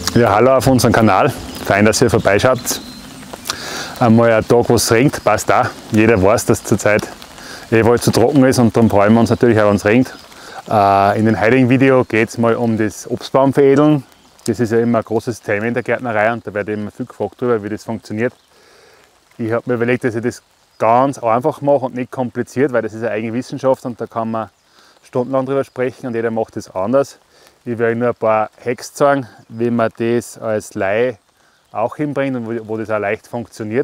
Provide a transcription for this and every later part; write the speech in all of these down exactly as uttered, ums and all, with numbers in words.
Ja, hallo auf unserem Kanal. Fein, dass ihr vorbeischaut. Einmal ein Tag, wo es regnet, passt auch. Jeder weiß, dass zurzeit überall zu trocken ist und darum freuen wir uns natürlich auch, wenn es regnet. Äh, in dem heutigen Video geht es mal um das Obstbaumveredeln. Das ist ja immer ein großes Thema in der Gärtnerei und da werde ich immer viel gefragt darüber, wie das funktioniert. Ich habe mir überlegt, dass ich das ganz einfach mache und nicht kompliziert, weil das ist eine eigene Wissenschaft und da kann man stundenlang drüber sprechen und jeder macht das anders. Ich werde nur ein paar Hacks zeigen, wie man das als Laie auch hinbringt und wo, wo das auch leicht funktioniert.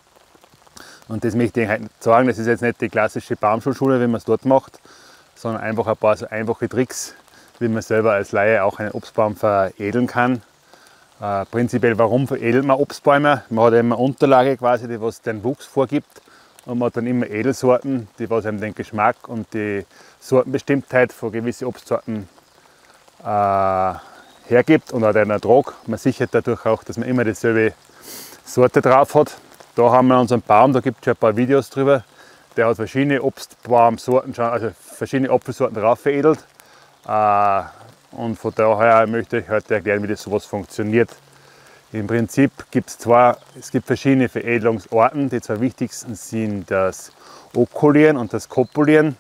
Und das möchte ich heute sagen, das ist jetzt nicht die klassische Baumschulschule, wie man es dort macht, sondern einfach ein paar so einfache Tricks, wie man selber als Laie auch einen Obstbaum veredeln kann. Äh, prinzipiell, warum veredelt man Obstbäume? Man hat immer eine Unterlage quasi, die was den Wuchs vorgibt. Und man hat dann immer Edelsorten, die was einem den Geschmack und die Sortenbestimmtheit von gewissen Obstsorten äh, hergibt und auch den Ertrag. Man sichert dadurch auch, dass man immer dieselbe Sorte drauf hat. Da haben wir unseren Baum, da gibt es schon ein paar Videos drüber. Der hat verschiedene Obstbaumsorten, schon, also verschiedene Apfelsorten drauf veredelt. Äh, und von daher möchte ich heute erklären, wie das sowas funktioniert. Im Prinzip gibt es zwei, es gibt verschiedene Veredelungsarten. Die zwei wichtigsten sind das Okulieren und das Kopulieren.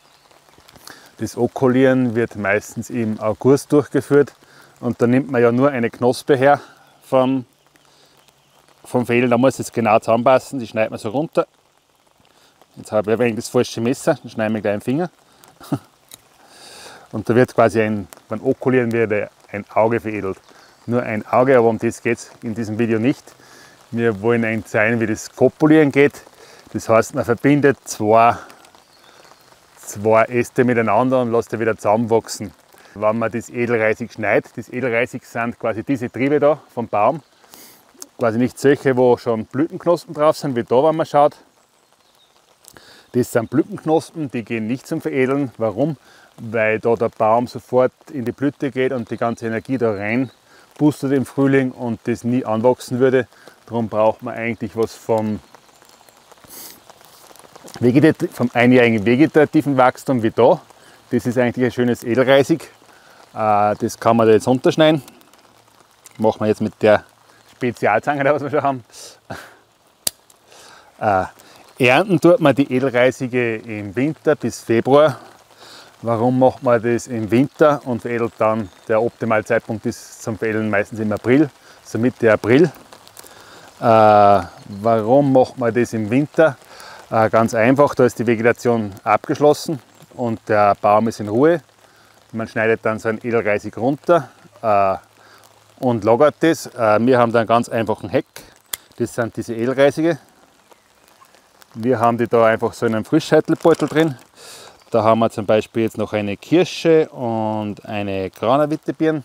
Das Okulieren wird meistens im August durchgeführt und da nimmt man ja nur eine Knospe her vom, vom Veredeln. Da muss es genau zusammenpassen, die schneidet man so runter. Jetzt habe ich ein wenig das falsche Messer, dann schneide ich gleich den Finger. Und da wird quasi ein, beim Okulieren wird ein Auge veredelt. Nur ein Auge, aber um das geht es in diesem Video nicht. Wir wollen ein zeigen, wie das Kopulieren geht. Das heißt, man verbindet zwei, zwei Äste miteinander und lässt die wieder zusammenwachsen. Wenn man das Edelreisig schneidet, das Edelreisig sind quasi diese Triebe da vom Baum. Quasi nicht solche, wo schon Blütenknospen drauf sind, wie da, wenn man schaut. Das sind Blütenknospen, die gehen nicht zum Veredeln. Warum? Weil da der Baum sofort in die Blüte geht und die ganze Energie da rein pustet im Frühling und das nie anwachsen würde. Darum braucht man eigentlich was vom, Vegetativ, vom einjährigen vegetativen Wachstum wie da. Das ist eigentlich ein schönes Edelreisig. Das kann man da jetzt unterschneiden. Machen wir jetzt mit der Spezialzange, die wir schon haben. Ernten tut man die Edelreisige im Winter bis Februar. Warum macht man das im Winter und veredelt dann? Der optimale Zeitpunkt ist zum Veredeln meistens im April, so Mitte April. Äh, warum macht man das im Winter? Äh, ganz einfach, da ist die Vegetation abgeschlossen und der Baum ist in Ruhe. Man schneidet dann so ein Edelreisig runter äh, und lagert das. Äh, wir haben da einen ganz einfachen Hack, das sind diese Edelreisige. Wir haben die da einfach so in einem Frischscheitelbeutel drin. Da haben wir zum Beispiel jetzt noch eine Kirsche und eine Granawittebirne.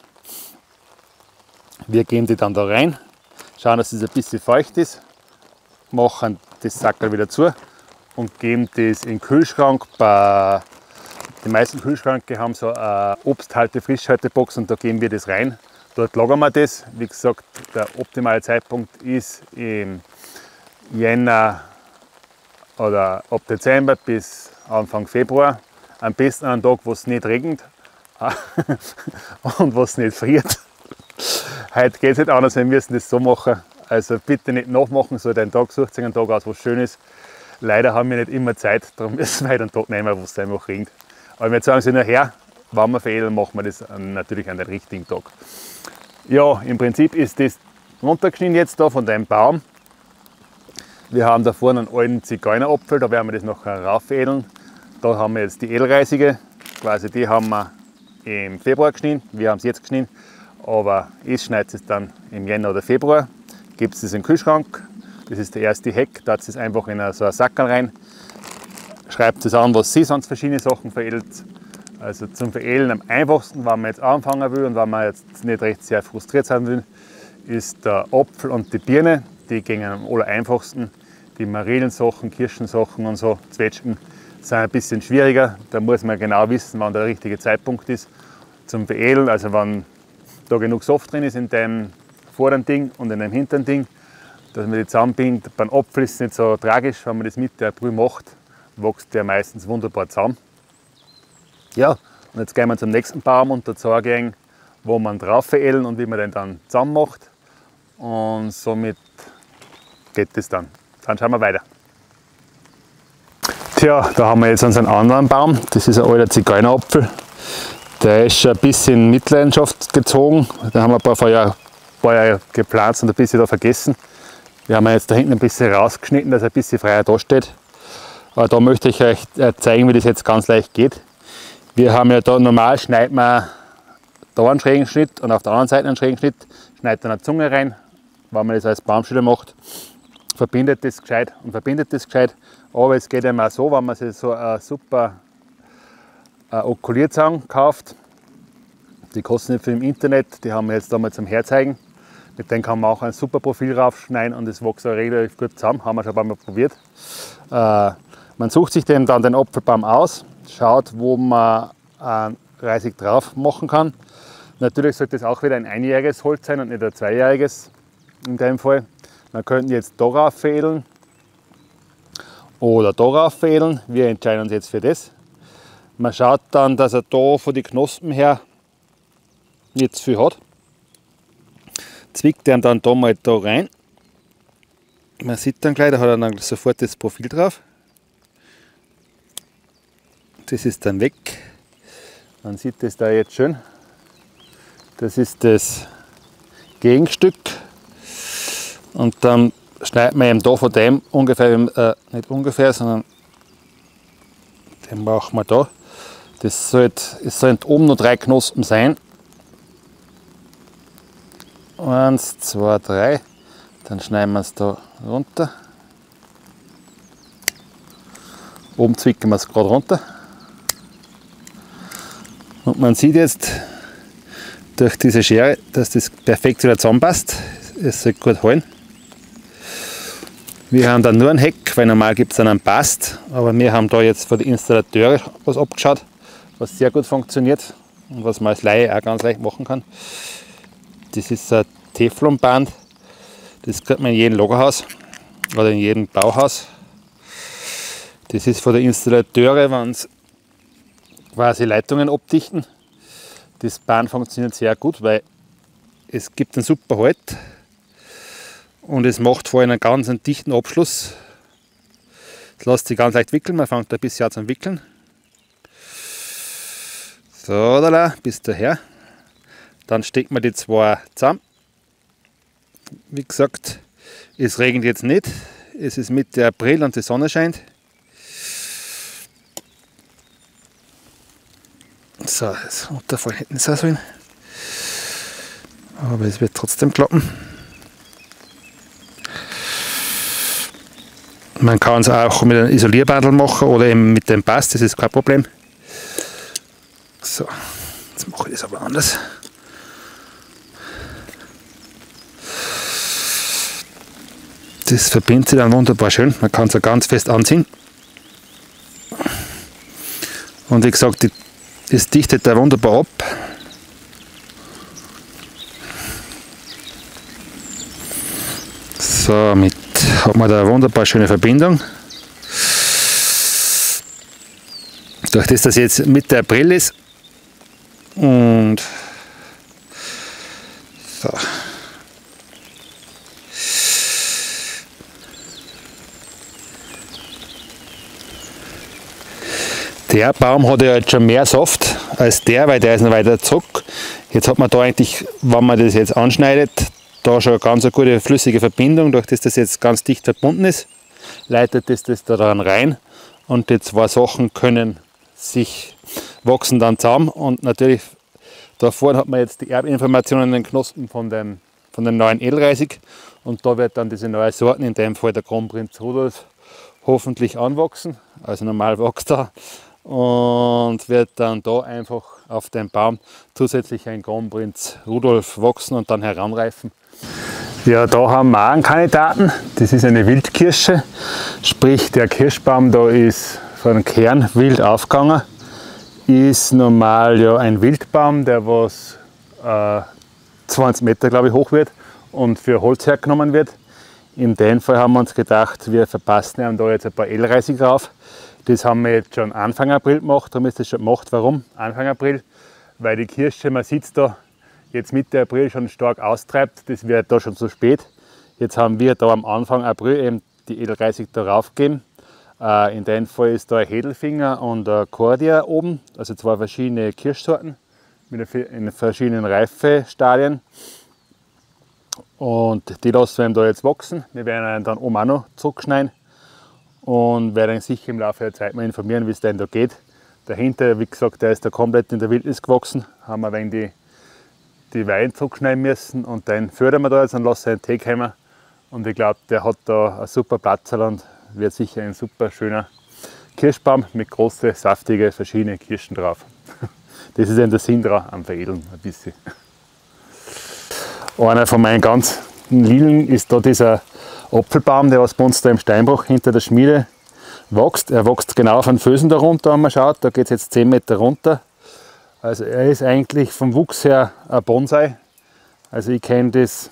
Wir geben die dann da rein, schauen, dass es ein bisschen feucht ist, machen das Sackerl wieder zu und geben das in den Kühlschrank. Die meisten Kühlschränke haben so eine Obsthalte-, Frischhaltebox und da geben wir das rein. Dort lagern wir das. Wie gesagt, der optimale Zeitpunkt ist im Jänner oder ab Dezember bis Anfang Februar. Am besten an einem Tag, wo es nicht regnet und wo es nicht friert. Heute geht es nicht anders, wir müssen das so machen. Also bitte nicht nachmachen, so einen Tag, sucht sich einen Tag aus, wo es schön ist. Leider haben wir nicht immer Zeit, darum müssen wir heute einen Tag nehmen, wo es einfach regnet. Aber wir sagen sie nur her, wenn wir veredeln, machen wir das natürlich an den richtigen Tag. Ja, im Prinzip ist das runtergeschnitten jetzt da von deinem Baum. Wir haben da vorne einen alten Zigeunerapfel, da werden wir das noch raufveredeln. Da haben wir jetzt die Edelreisige, quasi die haben wir im Februar geschnitten, wir haben es jetzt geschnitten, aber ich schneide es dann im Jänner oder Februar, gibt es in den Kühlschrank, das ist der erste Hack, da hat es einfach in so einen Sackerl rein, schreibt es an, was sie sonst verschiedene Sachen veredelt. Also zum Veredeln am einfachsten, wenn man jetzt anfangen will und wenn man jetzt nicht recht sehr frustriert sein will, ist der Apfel und die Birne, die gehen am aller einfachsten. Die Marillensachen, Kirschensachen und so, Zwetschgen, sind ein bisschen schwieriger. Da muss man genau wissen, wann der richtige Zeitpunkt ist zum Veredeln. Also wenn da genug Saft drin ist in dem vorderen Ding und in dem hinteren Ding, dass man die zusammenbindet. Beim Apfel ist es nicht so tragisch, wenn man das Mitte April macht, wächst der meistens wunderbar zusammen. Ja, und jetzt gehen wir zum nächsten Baum und da zeige ich, wo man drauf veredeln und wie man den dann zusammen macht. Und somit geht es dann. Dann schauen wir weiter. Tja, da haben wir jetzt unseren anderen Baum. Das ist ein alter Zigeunerapfel. Der ist schon ein bisschen in Mitleidenschaft gezogen. Den haben wir ein paar Jahre, paar Jahre gepflanzt und ein bisschen da vergessen. Wir haben ihn jetzt da hinten ein bisschen rausgeschnitten, dass er ein bisschen freier da steht. Aber da möchte ich euch zeigen, wie das jetzt ganz leicht geht. Wir haben ja da normal, schneiden wir da einen schrägen Schnitt und auf der anderen Seite einen schrägen Schnitt, schneidet dann eine Zunge rein, wenn man das als Baumschule macht, verbindet das gescheit und verbindet das gescheit. Aber es geht immer so, wenn man sich so eine super eine Okulierzange kauft, die kosten nicht viel im Internet, die haben wir jetzt da mal zum Herzeigen. Mit denen kann man auch ein super Profil raufschneiden und das wächst auch relativ gut zusammen, haben wir schon ein paar Mal probiert. Äh, man sucht sich den, dann den Apfelbaum aus, schaut, wo man einen Reisig drauf machen kann. Natürlich sollte es auch wieder ein einjähriges Holz sein und nicht ein zweijähriges in dem Fall. Wir könnten jetzt darauf fädeln oder darauf fädeln. Wir entscheiden uns jetzt für das. Man schaut dann, dass er da von den Knospen her nicht zu viel hat. Zwickt er dann da mal da rein. Man sieht dann gleich, da hat er dann sofort das Profil drauf. Das ist dann weg. Man sieht das da jetzt schön. Das ist das Gegenstück. Und dann schneidet man eben da von dem ungefähr, äh, nicht ungefähr, sondern den brauchen wir da. Das sollte, es sollen oben noch drei Knospen sein. Eins, zwei, drei. Dann schneiden wir es da runter. Oben zwicken wir es gerade runter. Und man sieht jetzt durch diese Schere, dass das perfekt wieder zusammenpasst. Es soll gut halten. Wir haben dann nur ein Heck, weil normal gibt es dann einen Bast. Aber wir haben da jetzt von den Installateuren was abgeschaut, was sehr gut funktioniert und was man als Laie auch ganz leicht machen kann. Das ist ein Teflonband. Das kriegt man in jedem Lagerhaus oder in jedem Bauhaus. Das ist von den Installateuren, wenn sie quasi Leitungen abdichten. Das Band funktioniert sehr gut, weil es gibt einen super Halt und es macht vor allem einen ganz einen dichten Abschluss. Es lässt sich ganz leicht wickeln, man fängt ein bisschen an zum Wickeln. So, da, da, bis daher. Dann steckt man die zwei zusammen. Wie gesagt, es regnet jetzt nicht. Es ist Mitte April und die Sonne scheint. So, das Unterfall hätten es auch sollen. Aber es wird trotzdem klappen. Man kann es auch mit einem Isolierbandel machen oder eben mit dem Bast, das ist kein Problem. So, jetzt mache ich das aber anders. Das verbindet sich dann wunderbar schön. Man kann es auch ganz fest anziehen. Und wie gesagt, das dichtet da wunderbar ab. So, mit hat man da eine wunderbar schöne Verbindung. Durch das, dass jetzt Mitte April ist und so. Der Baum hat ja jetzt schon mehr Saft als der, weil der ist noch weiter zurück. Jetzt hat man da eigentlich, wenn man das jetzt anschneidet, da schon eine ganz eine gute flüssige Verbindung, durch das das jetzt ganz dicht verbunden ist, leitet das, das da dann rein und die zwei Sachen können sich wachsen dann zusammen und natürlich da vorne hat man jetzt die Erbinformationen in den Knospen von dem, von dem neuen Edelreisig und da wird dann diese neue Sorten, in dem Fall der Kronprinz Rudolf, hoffentlich anwachsen, also normal wächst er und wird dann da einfach auf dem Baum zusätzlich ein Kronprinz Rudolf wachsen und dann heranreifen. Ja, da haben wir auch einen Kandidaten, das ist eine Wildkirsche, sprich der Kirschbaum da ist von Kern wild aufgegangen, ist normal ja ein Wildbaum, der was äh, zwanzig Meter glaube ich hoch wird und für Holz hergenommen wird. In dem Fall haben wir uns gedacht, wir verpassen ihm da jetzt ein paar Edelreisig drauf. Das haben wir jetzt schon Anfang April gemacht, darum ist das schon gemacht. Warum Anfang April? Weil die Kirsche, man sieht es da, jetzt Mitte April schon stark austreibt, das wäre da schon zu spät. Jetzt haben wir da am Anfang April eben die Edelreisig da raufgegeben. Äh, in dem Fall ist da ein Hedelfinger und ein Cordia oben, also zwei verschiedene Kirschsorten mit in verschiedenen Reifestadien. Und die lassen wir da jetzt wachsen. Wir werden ihn dann oben auch noch zurückschneiden und werden ihn sicher im Laufe der Zeit mal informieren, wie es denn da geht. Dahinter, wie gesagt, der ist da komplett in der Wildnis gewachsen. Haben wir ein wenig die, die Weiden zurückschneiden müssen und den fördern wir da jetzt und lassen einen Tee kommen. Und ich glaube, der hat da ein super Platz und wird sicher ein super schöner Kirschbaum mit großen, saftigen, verschiedenen Kirschen drauf. Das ist eben der Sinn dran am Veredeln ein bisschen. Einer von meinen ganz Lilen ist da dieser Apfelbaum, der was bei uns da im Steinbruch hinter der Schmiede wächst. Er wächst genau auf den Felsen da runter, wenn man schaut. Da geht es jetzt zehn Meter runter. Also er ist eigentlich vom Wuchs her ein Bonsai. Also ich kenne das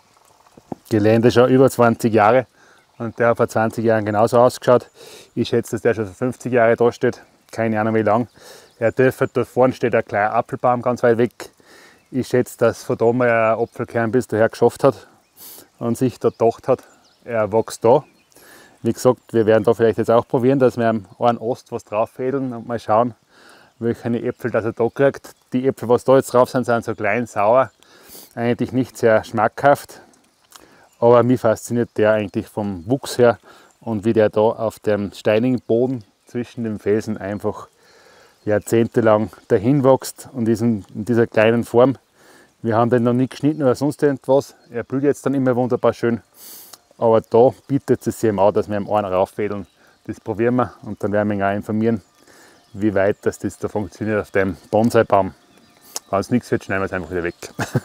Gelände schon über zwanzig Jahre und der hat vor zwanzig Jahren genauso ausgeschaut. Ich schätze, dass der schon fünfzig Jahre da steht. Keine Ahnung wie lang. Er dürfte, da vorne steht ein kleiner Apfelbaum ganz weit weg. Ich schätze, dass von da mal ein Apfelkern bis daher geschafft hat und sich da gedacht hat, er wächst da. Wie gesagt, wir werden da vielleicht jetzt auch probieren, dass wir am einen Ast was drauf fädeln und mal schauen, welche Äpfel das er da kriegt. Die Äpfel, was da jetzt drauf sind, sind so klein, sauer, eigentlich nicht sehr schmackhaft. Aber mich fasziniert der eigentlich vom Wuchs her und wie der da auf dem steinigen Boden zwischen den Felsen einfach jahrzehntelang dahin wächst und in dieser kleinen Form. Wir haben den noch nicht geschnitten oder sonst irgendwas. Er blüht jetzt dann immer wunderbar schön. Aber da bietet es sich eben auch, dass wir ihm einen rauffädeln. Das probieren wir und dann werden wir ihn auch informieren, wie weit das, das da funktioniert auf dem Bonsai-Baum. Wenn es nichts wird, schneiden wir es einfach wieder weg.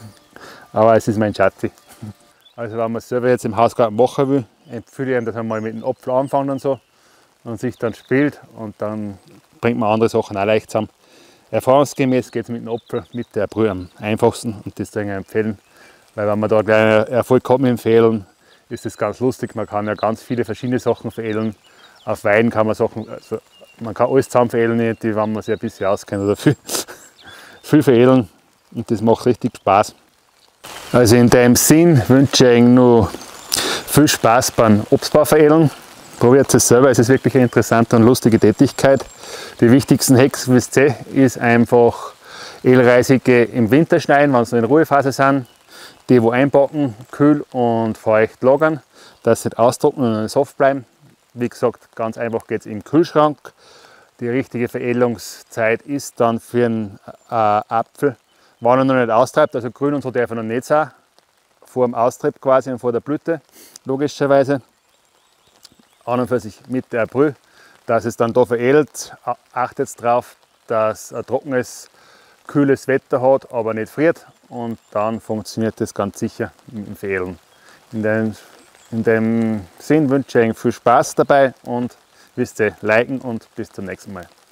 Aber es ist mein Schatzi. Also wenn man es selber jetzt im Hausgarten machen will, empfehle ich ihm, dass man mal mit dem Apfel anfängt und so und sich dann spielt und dann bringt man andere Sachen auch leicht zusammen. Erfahrungsgemäß geht es mit dem Apfel mit der Brühe am einfachsten und das kann ich empfehlen, weil wenn man da gleich Erfolg hat mit dem Veredeln, ist das ganz lustig. Man kann ja ganz viele verschiedene Sachen veredeln. Auf Weiden kann man Sachen, also man kann alles zusammen veredeln, die, wenn man sich ein bisschen auskennt oder viel, viel veredeln und das macht richtig Spaß. Also in dem Sinn wünsche ich euch noch viel Spaß beim Obstbau veredeln. Probiert es selber, es ist wirklich eine interessante und lustige Tätigkeit. Die wichtigsten Hacks, wisst ihr, ist einfach Edelreisige im Winter schneiden, wenn sie in Ruhephase sind. Die, wo einpacken, kühl und feucht lagern, dass sie nicht austrocknen und soft bleiben. Wie gesagt, ganz einfach geht es im Kühlschrank. Die richtige Veredelungszeit ist dann für einen äh, Apfel, wenn er noch nicht austreibt, also grün und so darf er noch nicht sein, vor dem Austrieb quasi und vor der Blüte, logischerweise. An und für sich Mitte April, dass es dann da veredelt. Achtet darauf, dass ein trockenes, kühles Wetter hat, aber nicht friert. Und dann funktioniert das ganz sicher mit dem Veredeln. In dem, in dem Sinn wünsche ich euch viel Spaß dabei und wisst ihr, liken und bis zum nächsten Mal.